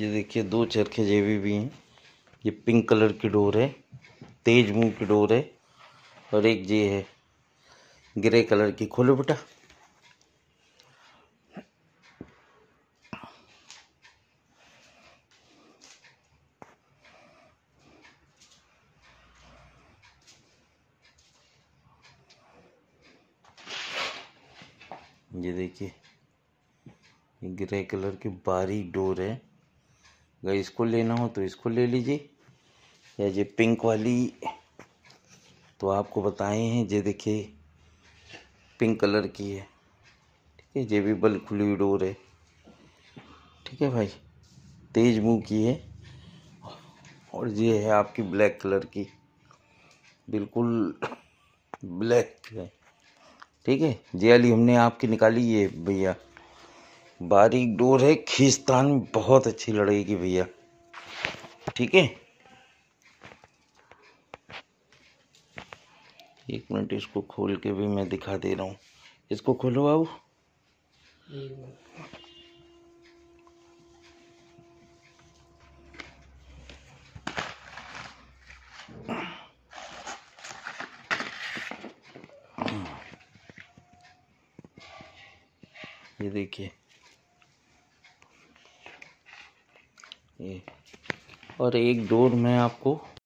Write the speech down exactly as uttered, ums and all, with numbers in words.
ये देखिए दो चरखे जेबी भी हैं। ये पिंक कलर की डोर है, तेज मुंह की डोर है, और एक ये है ग्रे कलर की। खोलो बेटा। ये देखिए ये ग्रे कलर की बारीक डोर है। अगर इसको लेना हो तो इसको ले लीजिए, या ये पिंक वाली तो आपको बताए हैं। ये देखिए पिंक कलर की है, ठीक है। ये भी बल खुली हुई डोर है, ठीक है भाई। तेज मुंह की है, और ये है आपकी ब्लैक कलर की, बिल्कुल ब्लैक है, ठीक है। ये वाली हमने आपकी निकाली है भैया, बारीक डोर है, खींचतान में बहुत अच्छी लड़ेगी भैया, ठीक है। एक मिनट, इसको खोल के भी मैं दिखा दे रहा हूँ। इसको खोलो बाबू। ये देखिए ये, और एक डोर मैं आपको